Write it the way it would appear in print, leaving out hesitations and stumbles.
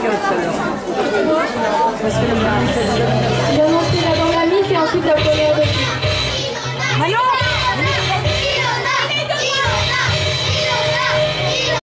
J'ai annoncé d'abord la mise et ensuite la première de... Maillot.